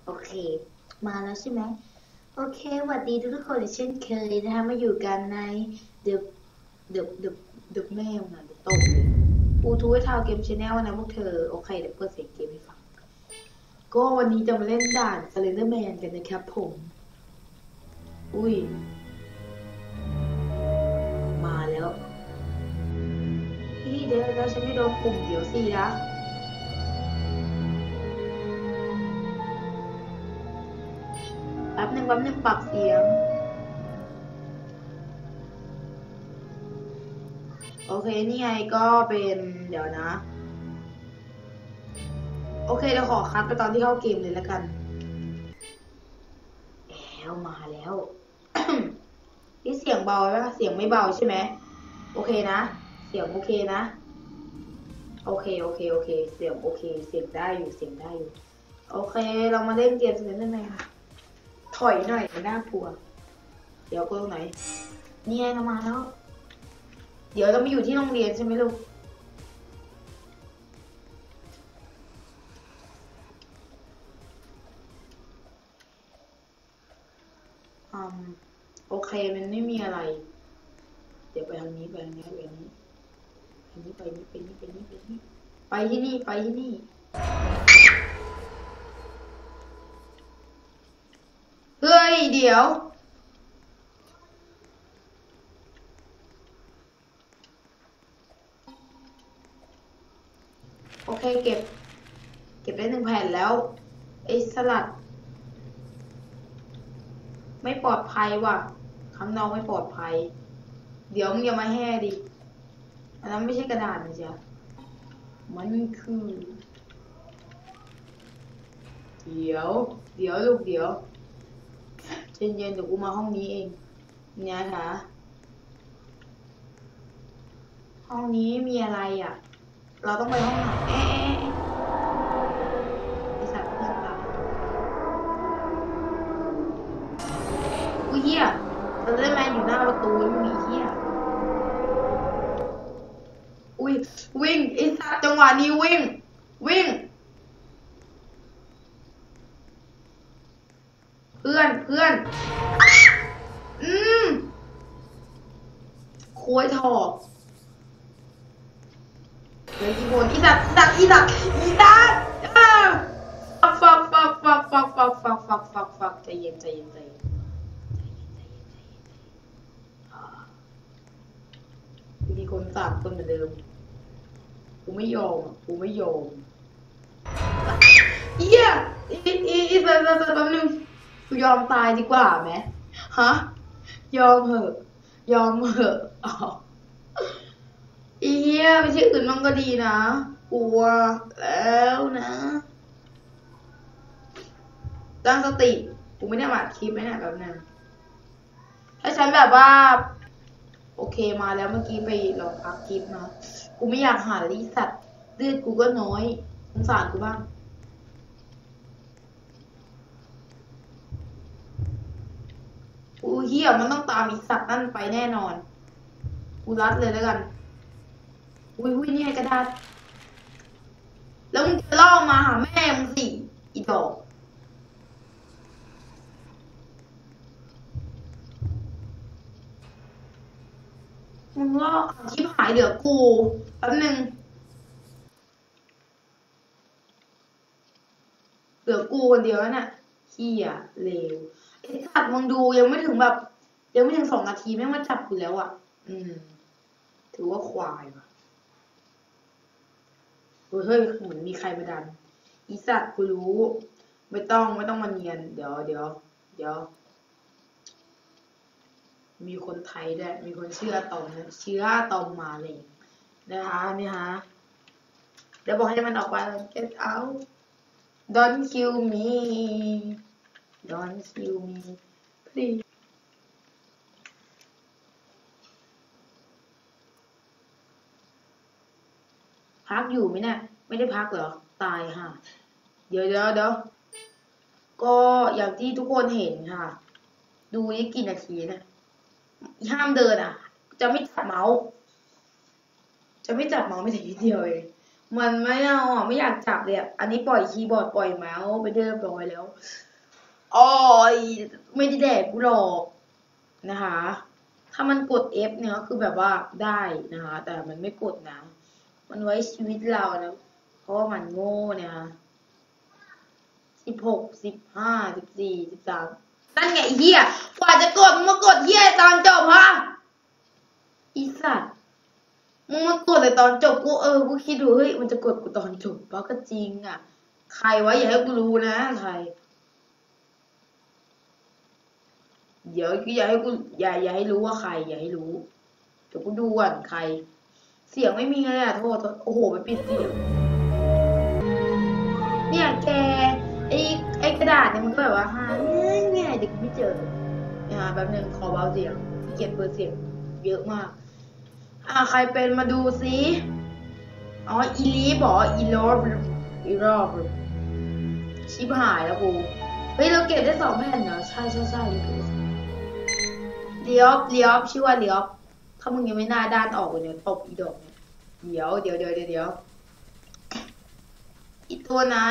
โอเคมาแล้วใช่ไหมโอเคสวัสดีทุกคนเช่นเคยนะคะมาอยู่กันใน The The The The แมวนะ The ตกเลยปูทูไว้ทาวเกมชาแนลนะพวกเธอโอเคเดี๋ยวเปิดเสียงเกมให้ฟังก็วันนี้จะมาเล่นด่าน Slenderman กันนะครับผมอุ้ยมาแล้วพี่เดี๋ยวฉันไม่โดนปุ่มเดี๋ยวสินะแป๊บนึงปรับเสียงโอเคนี่ไงก็เป็นเดี๋ยวนะโอเคเดี๋ยวขอคัดไปตอนที่เข้าเกมเลยแล้วกันแล้วมาแล้ว นี่เสียงเบาไหมเสียงไม่เบาใช่ไหมโอเคนะเสียงโอเคนะโอเคเสียงโอเคเสียงได้อยู่โอเคเรามาเล่นเกมกันได้ไหมคะถอยหน่อยมันน่ากลัวเดี๋ยวก็ตรงไหนนี่ไงเรามาแล้วเดี๋ยวเรามาอยู่ที่โรงเรียนใช่ไหมลูกโอเคมันไม่มีอะไรเดี๋ยวไปทางนี้ไปที่นี่ไปที่นี่เฮ้ยเดี๋ยวโอเคเก็บได้1 แผ่นแล้วไอ้สลัดไม่ปลอดภัยว่ะข้างนอกไม่ปลอดภัยเดี๋ยวมึงอย่ามาแห่ดิอันนั้นไม่ใช่กระดาษนะจ๊ะมันคือเดี๋ยวลูกเดี๋ยวเย็นเดี๋ยวกูมาห้องนี้เองเนี่ยค่ะห้องนี้มีอะไรอ่ะเราต้องไปห้องไหนไอสัตว์เพื่อนตายอุ้ยเหี้ยเราได้แมนอยู่หน้าประตูแล้วมีเหี้ยอุ้ยวิ่งไอสัตว์จังหวะนี้วิ่งเพื่อนคุยถอกเฮ้ยอีโบนอีสัตว์ฟักใจเย็นมีคน3 คนเหมือนเดิมกูไม่ยอมเหี้ยอีสัตว์แป๊บนึงกูยอมตายดีกว่าไหมฮะยอมเหอะอ๋ออีเหี้ยไปที่อื่นมันก็ดีนะกลัวแล้วนะตั้งสติกูไม่ได้อัดคลิปไหมเนี่ยแบบนั้นถ้าฉันแบบว่าโอเคมาแล้วเมื่อกี้ไปลองพักคลิปนะกูไม่อยากหารีสัตว์เลือดกูก็น้อยสงสารกูบ้างกูเหี้ยมันต้องตามอีสัตว์นั่นไปแน่นอนกูรัดเลยแล้วกันอุ้ยนี่ไงกระดาษแล้วมึงจะล่อมาหาแม่มึงสิอีดอกมึงล่อคลิปหายเหลือกูแป๊บนึงเหลือกูคนเดียวน่ะเหี้ยเลวไอ้สัตว์มึงดูยังไม่ถึง2 นาทีแม่งมาจับกูแล้วอ่ะถือว่าควายว่ะเฮ้ยเหมือนมีใครมาดันอีสัตว์กูรู้ไม่ต้องมาเนียนเดี๋ยวมีคนไทยด้วยมีคนเชื่อตอมมาเลยนะคะนี่ฮะเดี๋ยวบอกให้มันออกไป get out don't kill me please พักอยู่ไหมเนี่ยไม่ได้พักเหรอตายค่ะเดี๋ยวก็อย่างที่ทุกคนเห็นค่ะดูนี่กี่นาทีนะห้ามเดินอ่ะจะไม่จับเมาส์ไม่แต่นิดเดียวเองมันไม่เอาอ่ะไม่อยากจับเลยอ่ะอันนี้ปล่อยคีย์บอร์ดปล่อยเมาส์ไปเรียบร้อยแล้วอ๋อยไม่ได้แดกกูหรอกนะคะ ถ้ามันกด F เนี่ยก็คือแบบว่าได้นะคะ แต่มันไม่กดนะ มันไว้ชีวิตเรานะเพราะว่ามันโง่เนี่ย16 15 14 13นั่นไงเฮียกว่าจะกดมึงมากดเฮียตอนจบฮะอีสัตว์มึงมากดแต่ตอนจบกูคิดดูเฮ้ยมันจะกดกูตอนจบเพราะก็จริงอ่ะใครวะอย่าให้กูรู้นะใครเดี๋ยวกูอย่าให้กูอย่าให้รู้ว่าใครอย่าให้รู้เดี๋ยวกูดูก่อนใครเสียงไม่มีเลยอ่ะโทษโอ้โหไปปิดเสียงเนี่ยแกไอกระดาษเนี่ยมันก็แบบว่าหาง่ายเด็กไม่เจอแป๊บนึงขอเบาเสียงเกียดเปิดเสียงเยอะมากใครเป็นมาดูซิอ๋ออีลีฟบอกอีลอบชิบหายแล้วกูเฮ้ยเราเก็บได้2 แผ่นเหรอใช่เลียบชื่อว่าเลียบถ้ามึงยังไม่หน้าด้านออกเลยเนี่ยตบอีดอกเนี่ยเดี๋ยวอีตัวไหน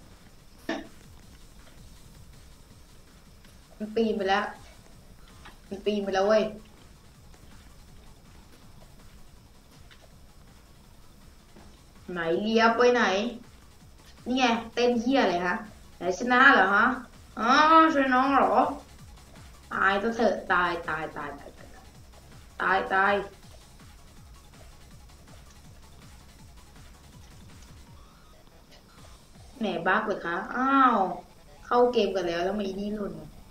มันปีนไปแล้วเว้ยไหนเลียบไปไหนนี่ไงเต้นเฮียอะไรฮะไหนชนะเหรอฮะอ๋อช่วยน้องเหรอตายตัวเถอะตายแหมบั๊กเลยคะอ้าวเข้าเกมกันแล้วไม่นี่หล่น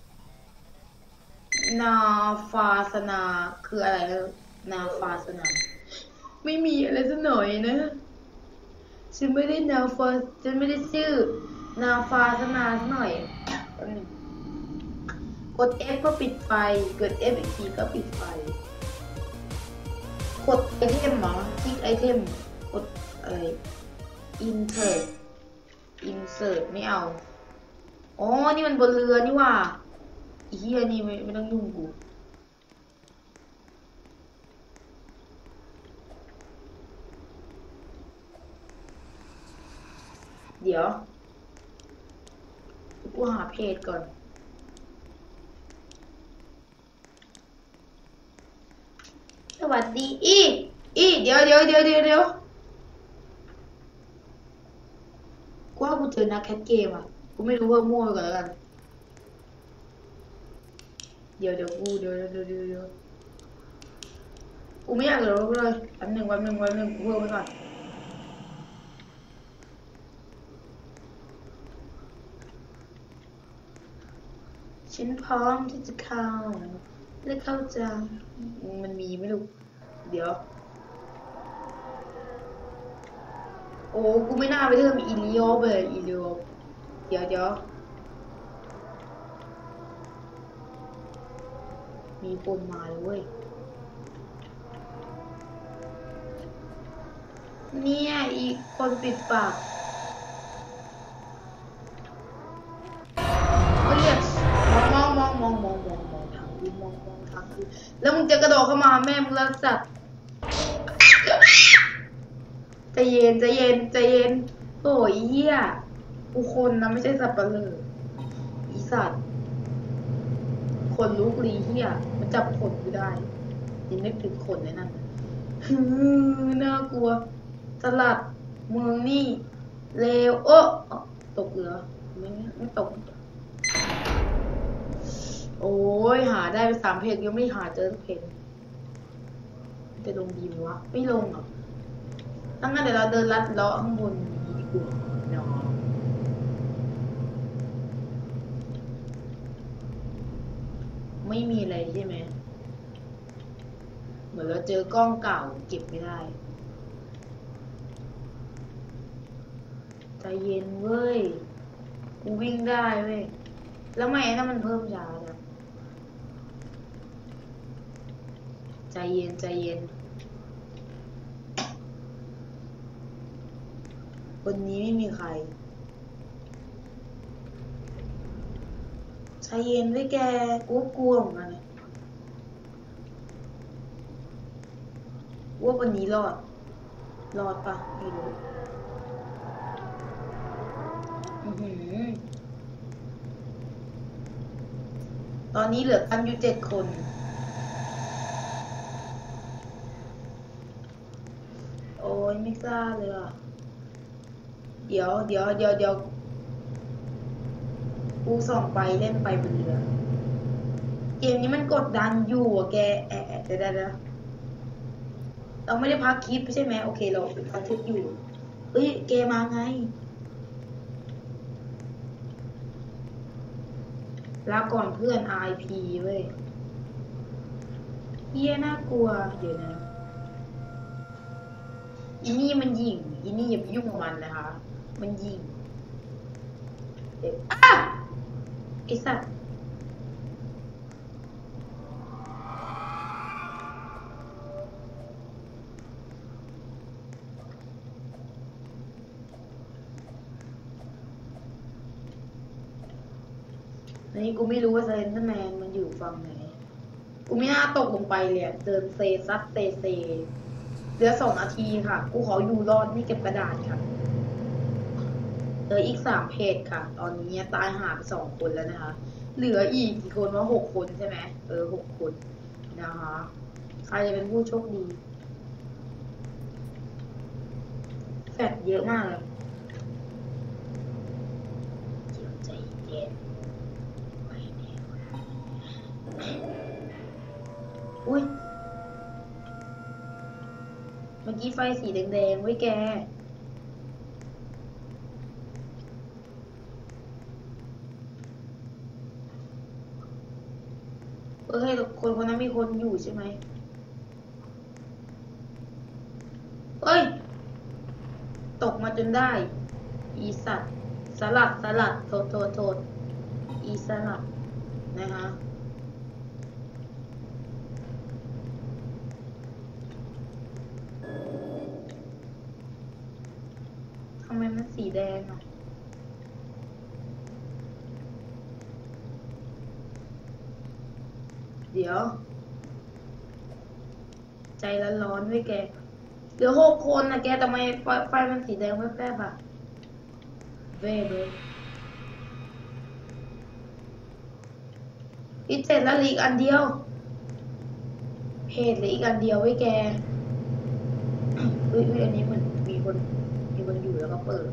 นาฟาสนาคืออะไรนาฟาสนาไม่มีอะไรสักหน่อยนะฉันไม่ได้ฉันไม่ได้ชื่อนาฟาสนาสักหน่อยกด F ก็ปิดไฟกด F อีกทีก็ปิดไฟกดไอเทมเหรอคลิกไอเทมกดอะไร insert ไม่เอาอ๋อนี่มันบนเรือนี่ว่าเฮียนี่ไม่ต้องยุ่งกูเดี๋ยวกูหาเพจก่อนสวัสดีเดี๋ยวกูว่ากูเจอนักแคทเกมอ่ะกูไม่รู้ว่ามั่วก่อนแล้วกันเดี๋ยวกูไม่อยากรู้เลยแป๊บหนึ่งกูเพิ่มไปก่อนฉันพร้อมที่จะเข้าและเข้าใจมันมีไม่รู้เดี๋ยวโอ้กูไม่น่าไปเพิ่มอีลิโอเลยเดี๋ยวมีคนมาเลยเว้ยเนี่ยอีกคนปิดปากเรียกมองทางคือแล้วมึงจะกระโดดเข้ามาแม่มึงแล้วสัตว์ใจเย็นโอ้ยเหี้ยกูคนนะไม่ใช่สัตว์ประหลาดอีสัตว์คนลุกลีเหี้ยมันจับขนกูได้ยังนึกถึงขนเลยนั่นน่ากลัวสลัดมึงนี่เลวตกเหรอไม่ตกโอ้ยหาได้ไป3 เพจยังไม่หาเจอสักเพจจะลงดีไหมวะไม่ลงอ่ะตั้งแต่เดี๋ยวเราเดินลัดเลาะข้างบนดีกว่าเนาะไม่มีอะไรใช่ไหมเหมือนเราเจอกล้องเก่าเก็บไม่ได้ใจเย็นเว้ยกูวิ่งได้เว้ยแล้วไม่นั่นมันเพิ่มช้าจ้ะใจเย็นวันนี้ไม่มีใครใจเย็นไว้แกกูกลัวเหมือนกันว่าวันนี้รอดปะไม่รู้อื้อหือตอนนี้เหลือกันอยู่7 คน โอ้ยไม่กล้าเลยอ่ะ เดี๋ยวกูส่องไปเล่นไปบนเรือ เกมนี้มันกดดันอยู่อ่ะแกเดี๋ยวเราไม่ได้พักคลิปใช่ไหมโอเคเราบันทึกอยู่เอ้ยแกมาไงลาก่อนเพื่อน RIP เว้ยเฮียน่ากลัวเดี๋ยวนะอีนี่มันยิงอีนี่อย่าไปยุ่งกับมันนะคะ มันยิงอ้าไอสัตว์อันนี้กูไม่รู้ว่าเซนเตอร์แมนมันอยู่ฝั่งไหนกูไม่น่าตกลงไปเลยเดินเซซัดเซเหลือ2 นาทีค่ะกูขออยู่รอดนี่เก็บกระดาษค่ะเหลืออีก3 เพจค่ะตอนนี้ตายหาไป2 คนแล้วนะคะเหลืออีกกี่คนว่า6 คนใช่ไหม6 คนนะคะใครจะเป็นผู้โชคดีแฟดเยอะมากเลยเดี๋ยวใจเย็นอุ้ยเมื่อกี้ไฟสีแดงๆไว้แกให้คนนั้นมีคนอยู่ใช่ไหมเอ้ยตกมาจนได้อีสัตว์สลัดโทษอีสลัดนะคะทำไมมันสีแดงอ่ะเดี๋ยวใจร้อนๆไว้แกเหลือ6 คนนะแกทำไมไฟมันสีแดงแวบๆอ่ะเว้ยอีก7แล้วอีกอันเดียวเพจเหลืออีกอันเดียวไว้แกอุ้ยอันนี้เหมือนมีคนอยู่แล้วก็เปิด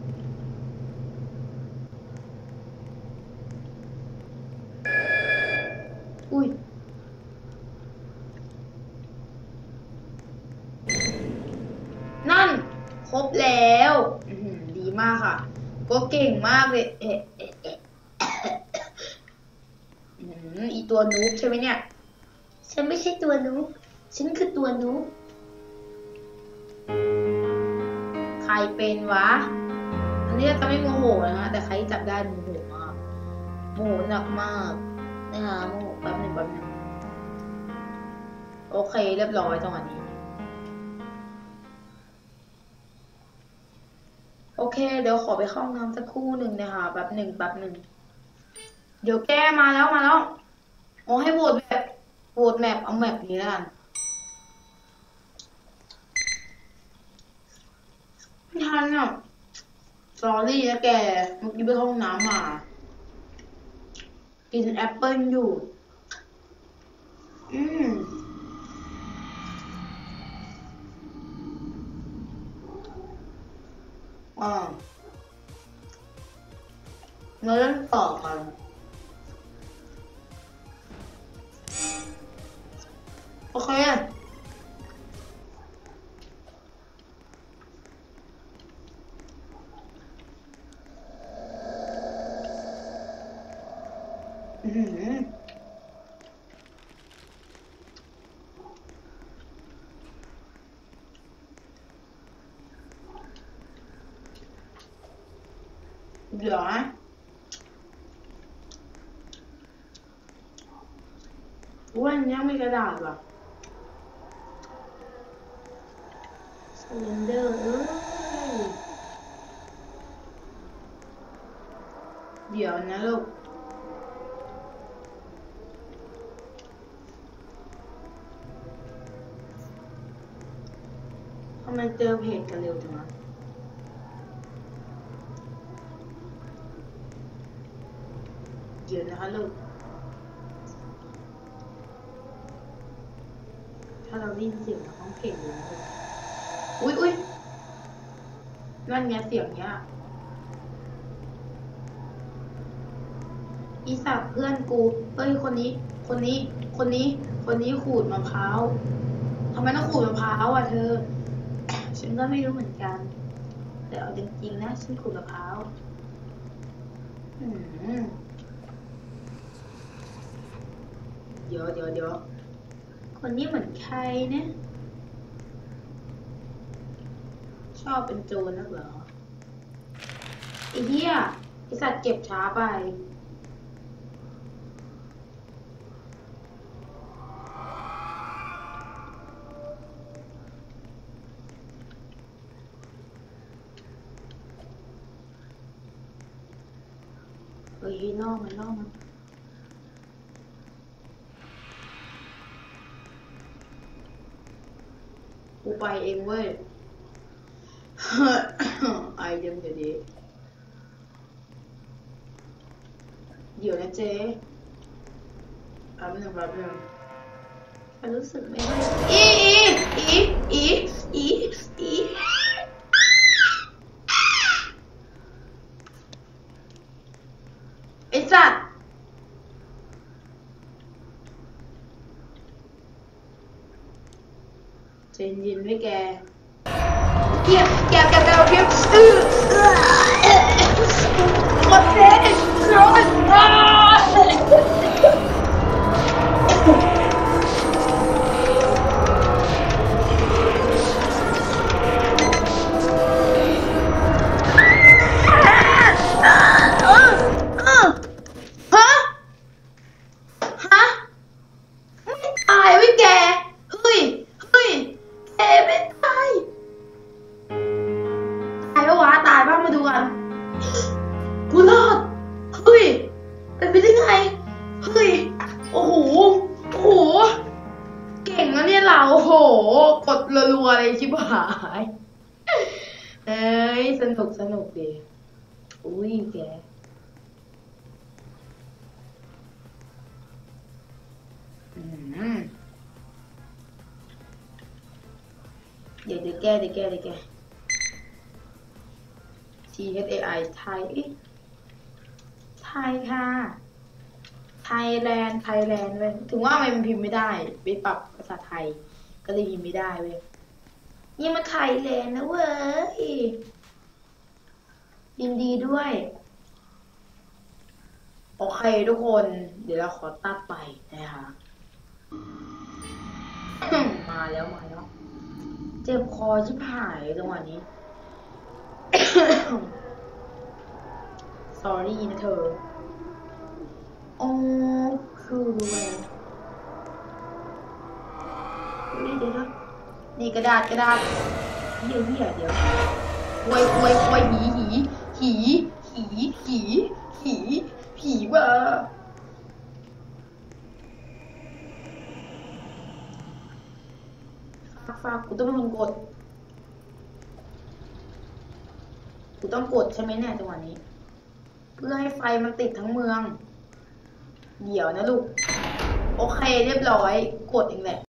อุ้ยนั่นครบแล้วดีมากค่ะก็เก่งมากเลยอีตัวนูบใช่ไหมเนี่ยฉันไม่ใช่ตัวนูบฉันคือตัวนูบใครเป็นวะอันนี้จะไม่โมโหนะแต่ใครจับได้โมโหมากโมโหหนักมากนะคะโมโหแป๊บหนึ่งโอเคเรียบร้อยจังหวะนี้โอเคเดี๋ยวขอไปเข้าห้องน้ำสักครู่หนึ่งนะคะแป๊บหนึ่งเดี๋ยวแกมาแล้วโอ้ให้โหวตแมปเอาแมปนี้แล้วกันไม่ทันอ่ะสอรี่นะแกเมื่อกี้ไปเข้าห้องน้ำมากินแอปเปิ้ลอยู่มาเล่นต่อกันโอเคเดี๋ยวนะวันยังไม่กระดาษว่ะซิลินเดอร์เดี๋ยวนะลูกทำไมเจอเพจกันเร็วจังวะเดี๋ยวนะคะลูกถ้าเราได้ยินเสียงเราต้องเก่งเลยนะอุ้ยนั่นไงเสียงเนี้ยอีสัตว์เพื่อนกูเฮ้ยคนนี้ขูดมะพร้าวทำไมต้องขูดมะพร้าวอ่ะเธอฉันก็ไม่รู้เหมือนกันแต่เอาจริงๆนะฉันขูดมะพร้าวเดี๋ยวคนนี้เหมือนใครเนี่ยชอบเป็นโจรนักเหรอไอ้เหี้ยไอ้สัตว์เก็บช้าไปเฮ้ยล่อมันกูไปเองเว้ย ไอเดมเดี๋ยวนี้เดี๋ยวนะเจ๊แป๊บนึงฉันรู้สึกไม่ได้อีไอ้สัตว์เจนยินไว้แกเก็บหมดเลยร้อนตายไว้แกเฮ้ยแกไม่ตายปะวะตายบ้างมาดูกันกูรอดเฮ้ยเป็นไปได้ไงเฮ้ยโอ้โหเก่งนะเนี่ยเราโอ้โหกดรัวๆเลยชิบหายเอ้ยสนุกดีอุ้ยแกเดี๋ยวแก้THAI ไทยค่ะไทยแลนด์เว้ยถึงว่ามันพิมพ์ไม่ได้ไปปรับภาษาไทยก็เลยพิมพ์ไม่ได้เว้ยนี่มาไทยแลนด์นะเว้ยยินดีด้วยโอเคทุกคนเดี๋ยวเราขอตัดไปนะคะ มาแล้วเจ็บคอชิบหายจังหวะนี้ sorry นะเธอโอ้คือเลยเดี๋ยวนี่กระดาษเดี๋ยวควยผีเบอร์ฝากกูต้องเป็นคนกดใช่ไหมเนี่ยจังหวะนี้เพื่อให้ไฟมันติดทั้งเมืองเดี๋ยวนะลูกโอเคเรียบร้อยกดเองแหละ